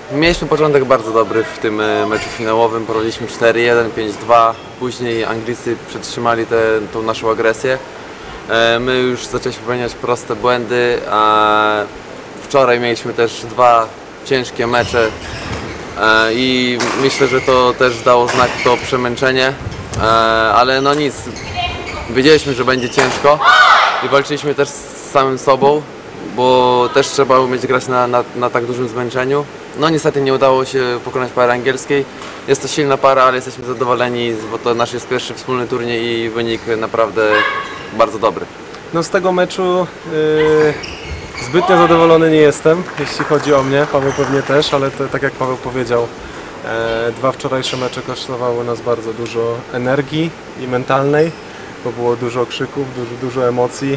Mieliśmy początek bardzo dobry w tym meczu finałowym, prowadziliśmy 4-1, 5-2, później Anglicy przetrzymali tą naszą agresję. My już zaczęliśmy popełniać proste błędy, a wczoraj mieliśmy też 2 ciężkie mecze i myślę, że to też dało znak to przemęczenie, ale no nic, wiedzieliśmy, że będzie ciężko i walczyliśmy też z samym sobą, bo też trzeba umieć grać na tak dużym zmęczeniu. No niestety nie udało się pokonać pary angielskiej. Jest to silna para, ale jesteśmy zadowoleni, bo to nasz jest pierwszy wspólny turniej i wynik naprawdę bardzo dobry. No z tego meczu zbytnio zadowolony nie jestem, jeśli chodzi o mnie. Paweł pewnie też, ale to, tak jak Paweł powiedział, 2 wczorajsze mecze kosztowały nas bardzo dużo energii i mentalnej, bo było dużo krzyków, dużo emocji.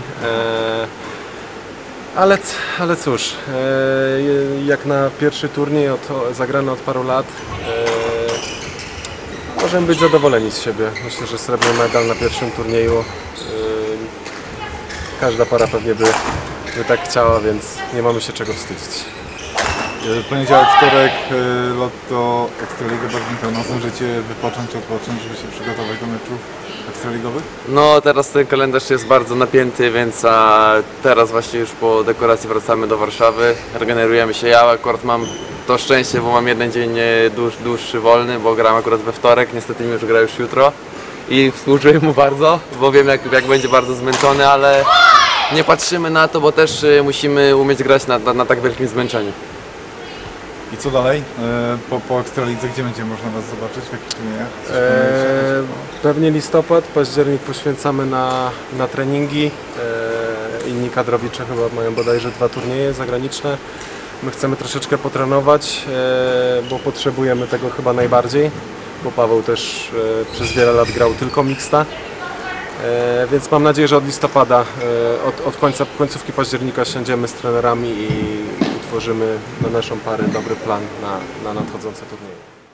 Ale cóż, jak na pierwszy turniej zagrany od paru lat, możemy być zadowoleni z siebie. Myślę, że srebrny medal na pierwszym turnieju każda para pewnie by tak chciała, więc nie mamy się czego wstydzić. Poniedziałek, wtorek, Lotto, Ekstraliga Badminton. Możecie wypocząć, odpocząć, żeby się przygotować do meczów ekstraligowych? No teraz ten kalendarz jest bardzo napięty, więc teraz właśnie już po dekoracji wracamy do Warszawy, regenerujemy się. Ja akurat mam to szczęście, bo mam jeden dzień dłuższy wolny, bo gram akurat we wtorek, niestety mi już gra już jutro i współczuję mu bardzo, bo wiem jak będzie bardzo zmęczony, ale nie patrzymy na to, bo też musimy umieć grać na tak wielkim zmęczeniu. I co dalej? Po Ekstralidze, gdzie będzie można Was zobaczyć? W jakich turniejach? Pewnie listopad, październik poświęcamy na treningi. Inni kadrowicze chyba mają bodajże 2 turnieje zagraniczne. My chcemy troszeczkę potrenować, bo potrzebujemy tego chyba najbardziej, bo Paweł też przez wiele lat grał tylko mixta. Więc mam nadzieję, że od listopada, od końcówki października siądziemy z trenerami i utworzymy na naszą parę dobry plan na nadchodzące turnieje.